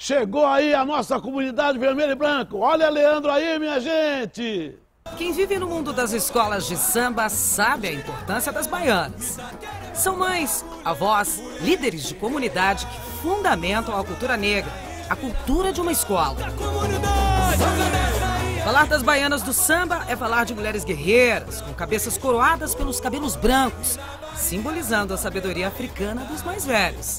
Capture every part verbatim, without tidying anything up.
Chegou aí a nossa comunidade vermelho e branco. Olha Leandro aí, minha gente. Quem vive no mundo das escolas de samba sabe a importância das baianas. São mães, avós, líderes de comunidade que fundamentam a cultura negra, a cultura de uma escola. Falar das baianas do samba é falar de mulheres guerreiras, com cabeças coroadas pelos cabelos brancos, simbolizando a sabedoria africana dos mais velhos.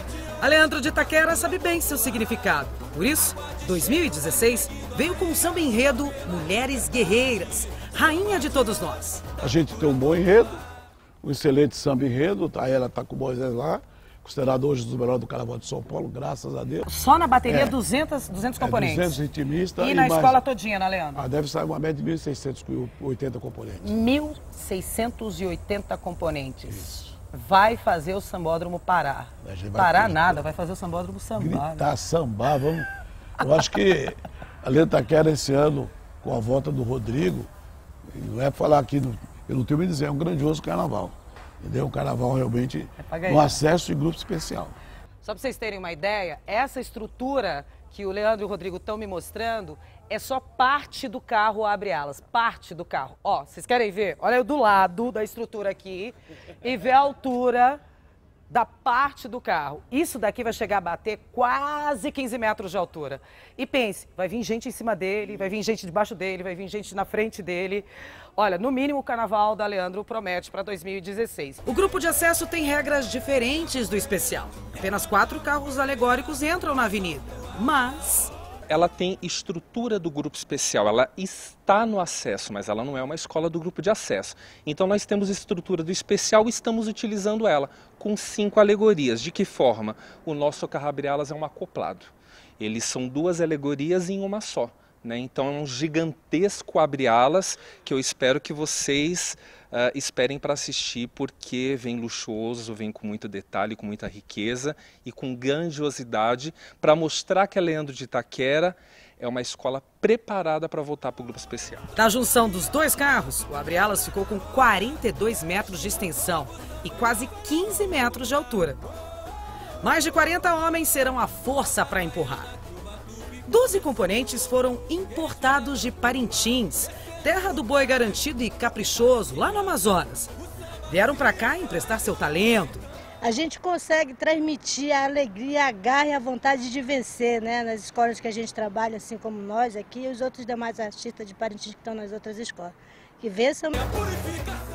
A Leandro de Itaquera sabe bem seu significado. Por isso, dois mil e dezesseis veio com o samba enredo Mulheres Guerreiras, rainha de todos nós. A gente tem um bom enredo, um excelente samba enredo, a ela está com o Moisés lá, considerado hoje um dos melhores do Carnaval de São Paulo, graças a Deus. Só na bateria, é, duzentos, duzentos componentes? É, duzentos ritmistas. E, e na mais, escola todinha, né, Leandro? Ah, deve sair uma média de mil e seiscentos e oitenta componentes. mil seiscentos e oitenta componentes. Isso. Vai fazer o sambódromo parar. Parar ter, nada, vai fazer o sambódromo sambar. Gritar, né? Sambar, vamos... Eu acho que a Leandro de Itaquera esse ano, com a volta do Rodrigo, não é falar aqui, no, eu não tenho me dizer, é um grandioso carnaval. Entendeu? Um carnaval realmente é um acesso de grupo especial. Só para vocês terem uma ideia, essa estrutura que o Leandro e o Rodrigo estão me mostrando é só parte do carro abre alas, parte do carro. Ó, vocês querem ver? Olha eu do lado da estrutura aqui e ver a altura da parte do carro. Isso daqui vai chegar a bater quase quinze metros de altura. E pense, vai vir gente em cima dele, vai vir gente debaixo dele, vai vir gente na frente dele. Olha, no mínimo o carnaval da Leandro promete para dois mil e dezesseis. O grupo de acesso tem regras diferentes do especial. Apenas quatro carros alegóricos entram na avenida. Mas... ela tem estrutura do grupo especial, ela está no acesso, mas ela não é uma escola do grupo de acesso. Então nós temos estrutura do especial e estamos utilizando ela com cinco alegorias. De que forma? O nosso carro abre-alas é um acoplado. Eles são duas alegorias em uma só. Né? Então é um gigantesco abre-alas que eu espero que vocês uh, esperem para assistir, porque vem luxuoso, vem com muito detalhe, com muita riqueza e com grandiosidade para mostrar que a Leandro de Itaquera é uma escola preparada para voltar para o grupo especial. Na junção dos dois carros, o abre-alas ficou com quarenta e dois metros de extensão e quase quinze metros de altura. Mais de quarenta homens serão a força para empurrar. doze componentes foram importados de Parintins, terra do boi garantido e caprichoso, lá no Amazonas. Vieram para cá emprestar seu talento. A gente consegue transmitir a alegria, a garra e a vontade de vencer, né? Nas escolas que a gente trabalha, assim como nós aqui, e os outros demais artistas de Parintins que estão nas outras escolas. Que vençam...